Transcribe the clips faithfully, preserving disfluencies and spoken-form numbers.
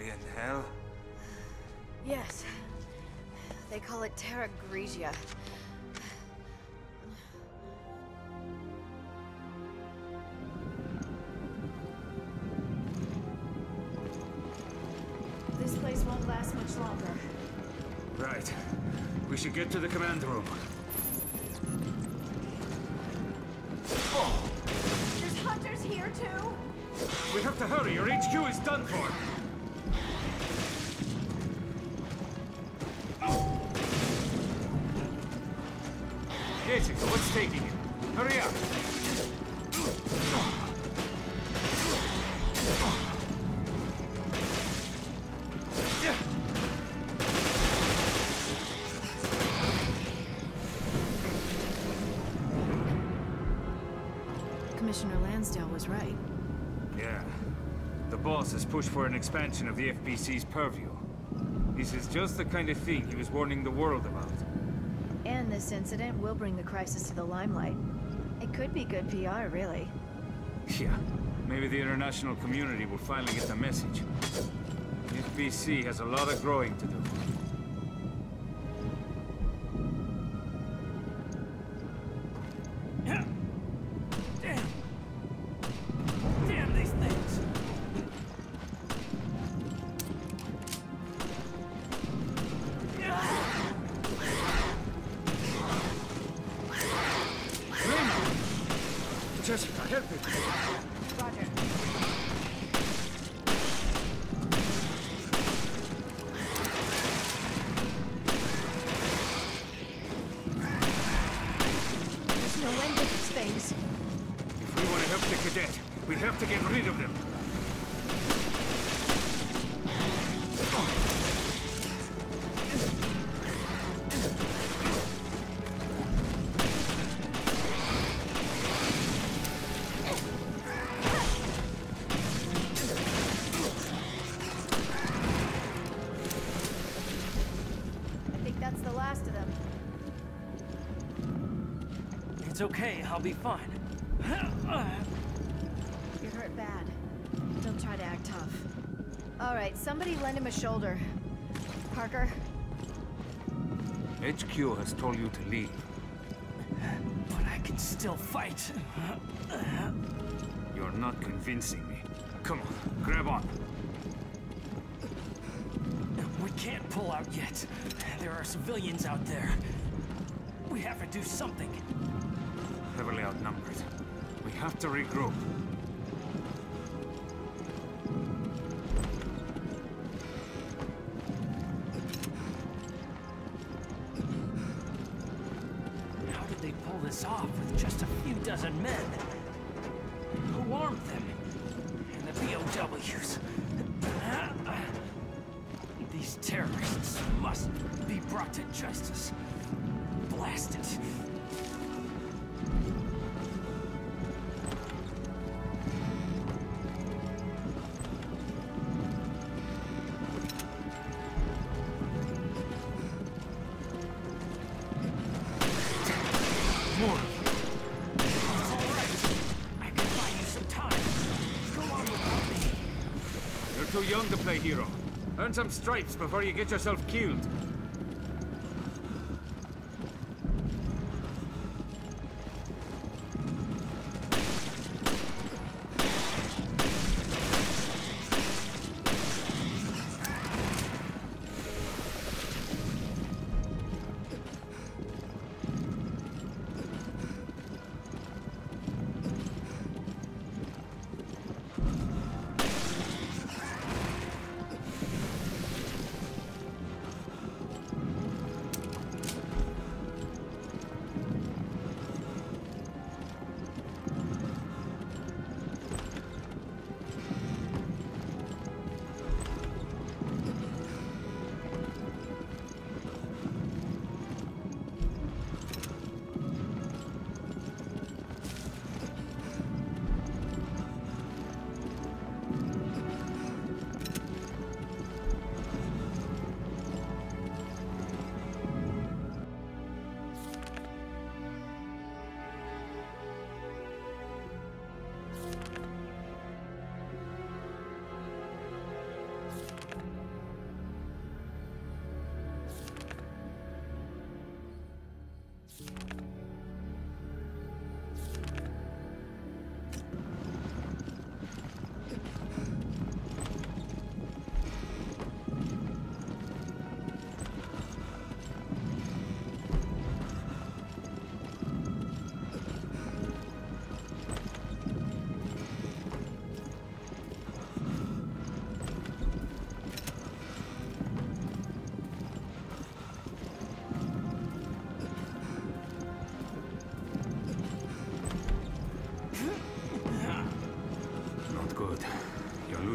Probably in hell. Yes. They call it Terragrigia. This place won't last much longer. Right. We should get to the command room. Oh! There's hunters here too? We have to hurry, or H Q is done for! Jessica, what's taking you? Hurry up! Commissioner Lansdale was right. Yeah. The boss has pushed for an expansion of the F B C's purview. This is just the kind of thing he was warning the world about. And this incident will bring the crisis to the limelight. It could be good P R, really. Yeah. Maybe the international community will finally get the message. The F B C has a lot of growing to do. Jessica, help me! Roger. There's no end to these things. If we want to help the cadet, we have to get rid of them. That's the last of them. It's okay, I'll be fine. You're hurt bad. Don't try to act tough. All right, somebody lend him a shoulder. Parker? H Q has told you to leave. But I can still fight. You're not convincing me. Come on, grab on. We can't pull out yet. There are civilians out there. We have to do something. Heavily outnumbered. We have to regroup. How did they pull this off with just a few dozen men? Who armed them? And the B O Ws. These terrorists must be brought to justice. Blast it. More. It's all right. I can buy you some time. Go on without me. You're too young to play hero. Earn some stripes before you get yourself killed.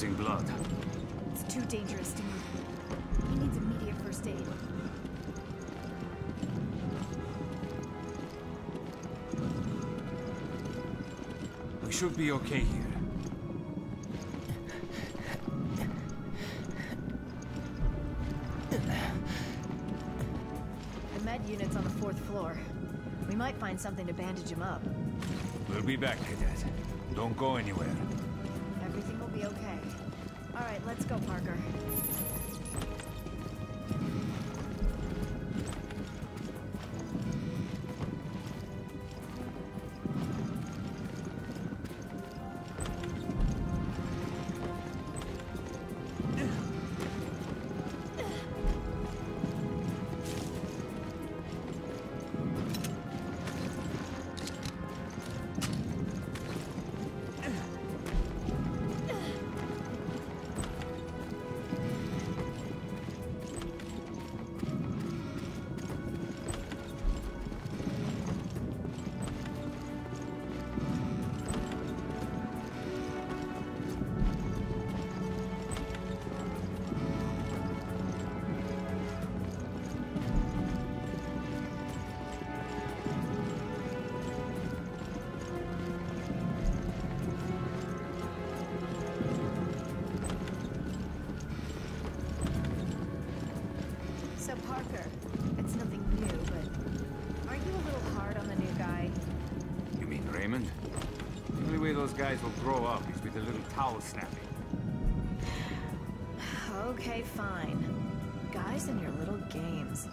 losing blood. It's too dangerous to move. He needs immediate first aid. We should be okay here. The med unit's on the fourth floor. We might find something to bandage him up. We'll be back, Cadet. Don't go anywhere. Everything will be okay. All right, let's go, Parker. So Parker, it's nothing new, but aren't you a little hard on the new guy? You mean Raymond? The only way those guys will grow up is with a little towel snapping. Okay, fine. Guys and your little games.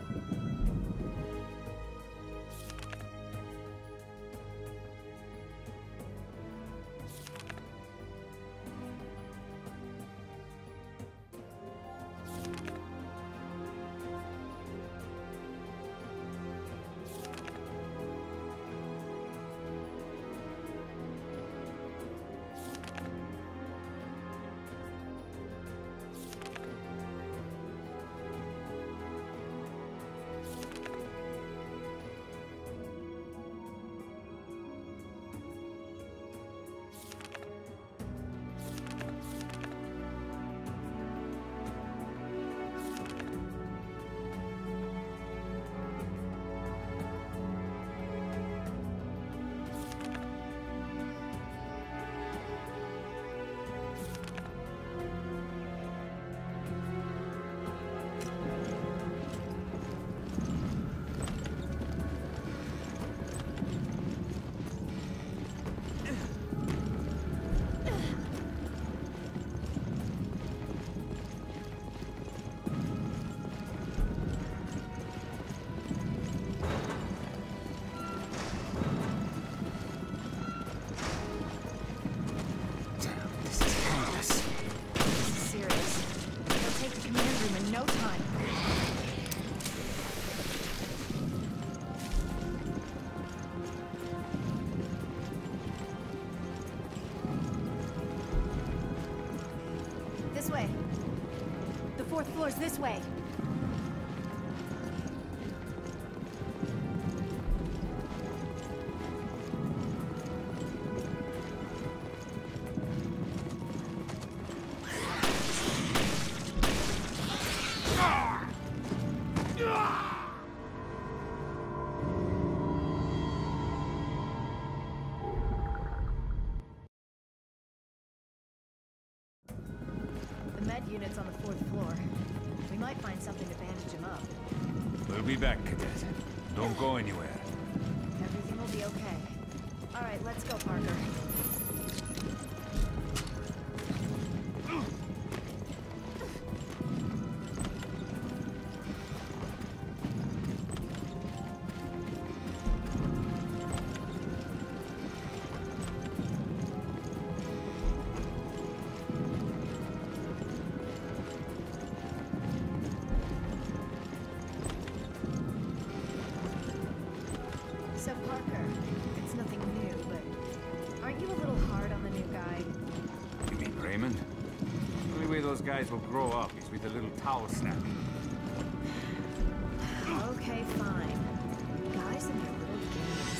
This way. The fourth floor's this way. Units on the fourth floor. We might find something to bandage him up. We'll be back, Cadet. Don't go anywhere. Everything will be okay. All right, let's go, Parker. So Parker, it's nothing new, but aren't you a little hard on the new guy? You mean Raymond? The only way those guys will grow up is with a little towel snapping. Okay, fine. Guys and their little games.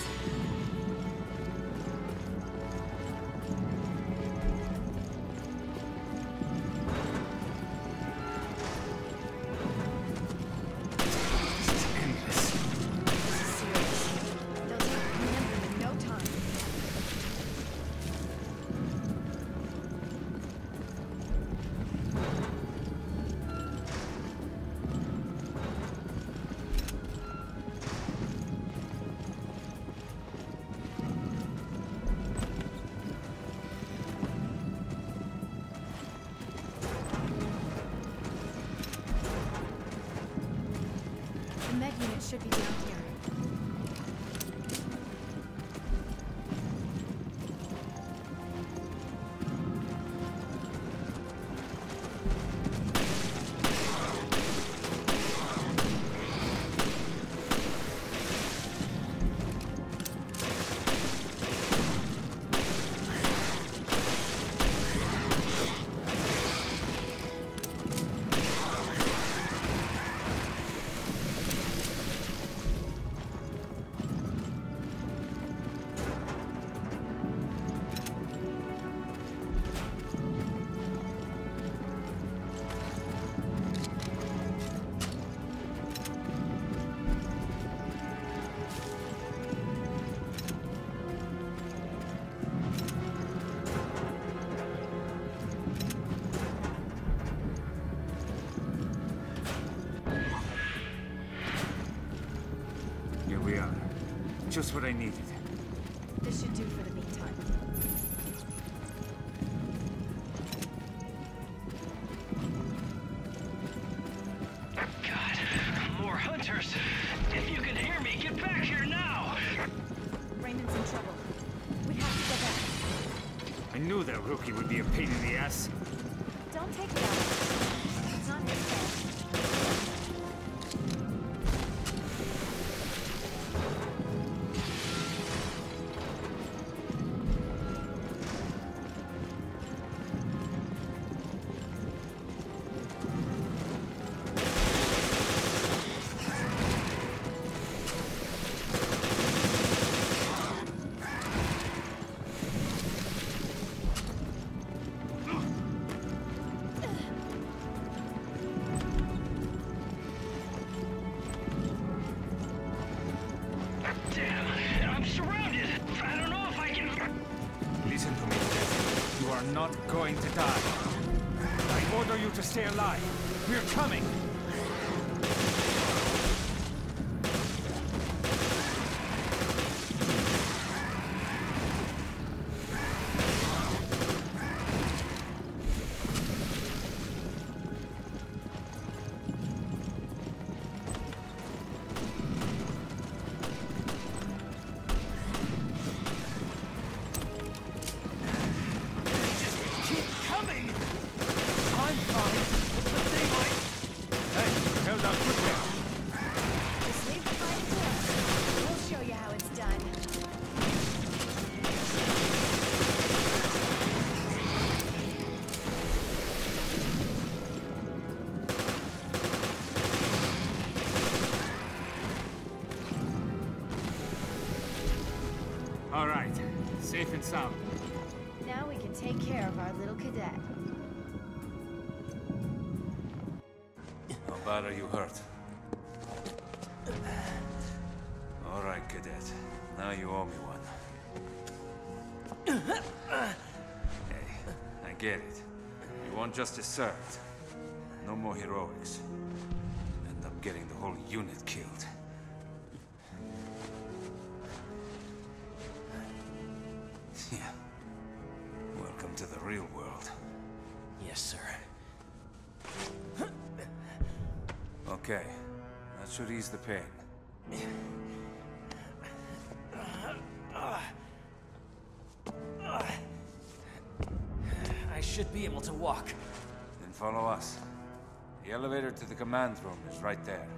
should be down here. Just what I needed. This should do for the meantime. God, more hunters. If you can hear me, get back here now! Raymond's in trouble. We have to go back. I knew that rookie would be a pain in the ass. Don't take it out of him. It's not his fault. Not going to die. I order you to stay alive. We're coming. All right, safe and sound. Now we can take care of our little cadet. How bad are you hurt? All right, cadet. Now you owe me one. Hey, I get it. You want justice served. No more heroics. End up getting the whole unit killed. Yeah. Welcome to the real world. Yes, sir. Okay. That should ease the pain. I should be able to walk. Then follow us. The elevator to the command room is right there.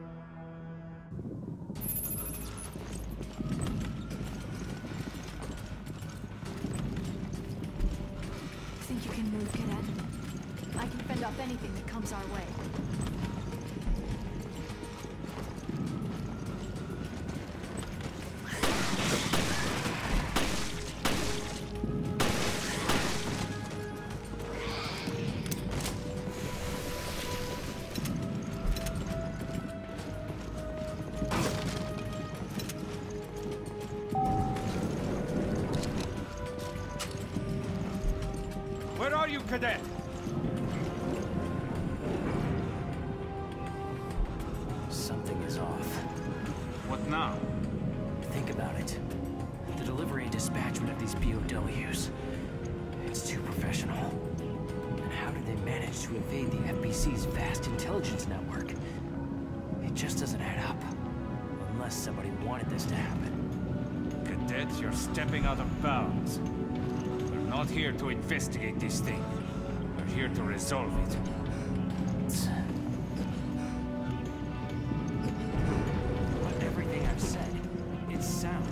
Think you can move, cadet? I can fend off anything that comes our way. Where are you, cadet? Something is off. What now? Think about it. The delivery and dispatchment of these B O Ws. It's too professional. And how did they manage to evade the F B C's vast intelligence network? It just doesn't add up. Unless somebody wanted this to happen. Cadet, you're stepping out of bounds. We're not here to investigate this thing. We're here to resolve it. But everything I've said, it's sound.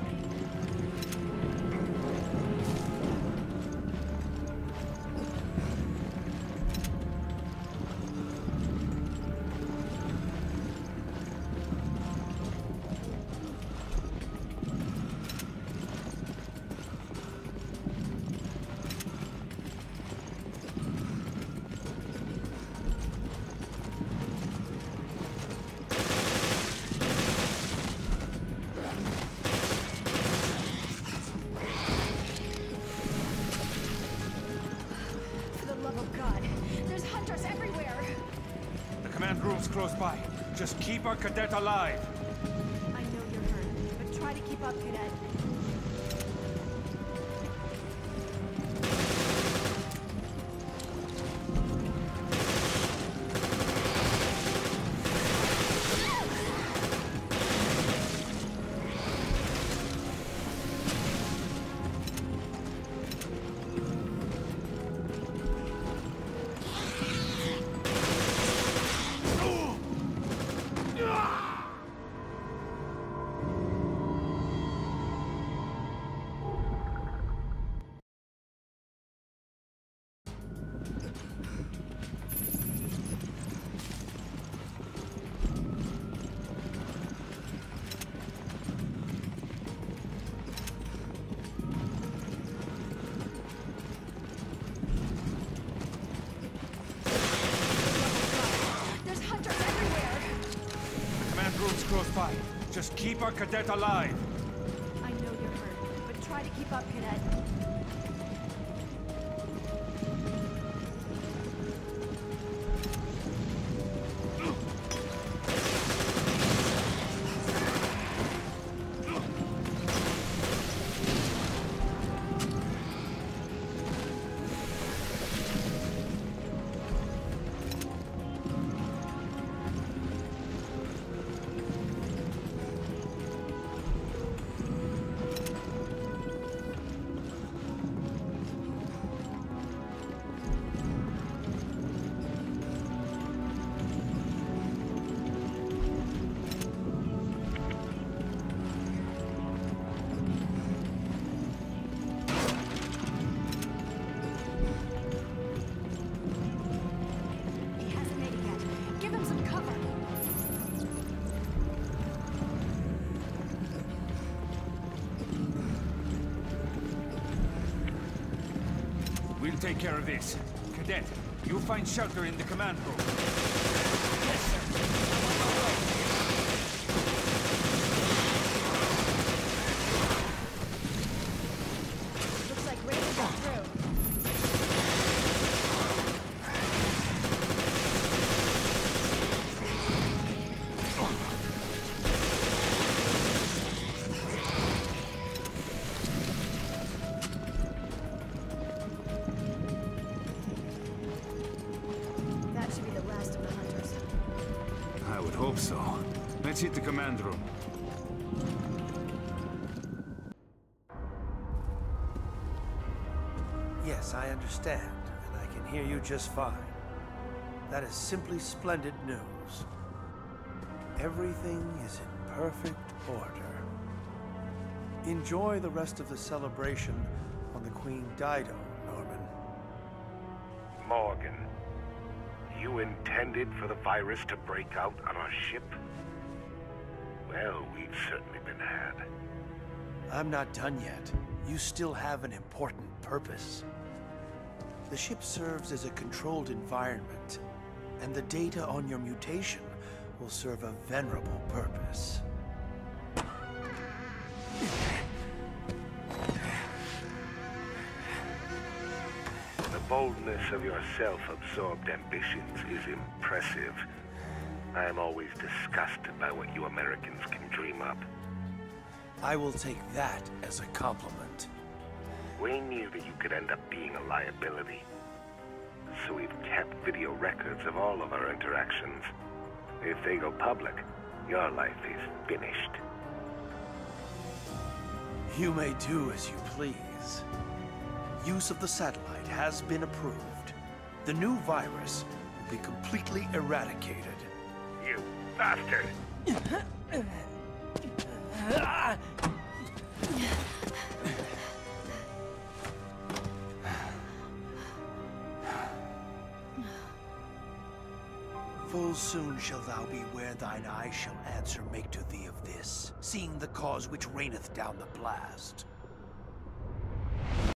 Close by. Just keep our cadet alive. I know you're hurt, but try to keep up, cadet. Close by. Just keep our cadet alive. I know you're hurt, but try to keep up, cadet. We'll take care of this. Cadet, you find shelter in the command room. Yes, sir. I'm on my way. Looks like Raven got through. Hope so. Let's hit the command room. Yes, I understand, and I can hear you just fine. That is simply splendid news. Everything is in perfect order. Enjoy the rest of the celebration on the Queen Dido, Norman. Morgan. You intended for the virus to break out on our ship? Well, we've certainly been had. I'm not done yet. You still have an important purpose. The ship serves as a controlled environment, and the data on your mutation will serve a venerable purpose. The boldness of your self-absorbed ambitions is impressive. I am always disgusted by what you Americans can dream up. I will take that as a compliment. We knew that you could end up being a liability. So we've kept video records of all of our interactions. If they go public, your life is finished. You may do as you please. Use of the satellite has been approved. The new virus will be completely eradicated. You bastard! Full soon shall thou be where thine eyes shall answer make to thee of this, seeing the cause which reigneth down the blast.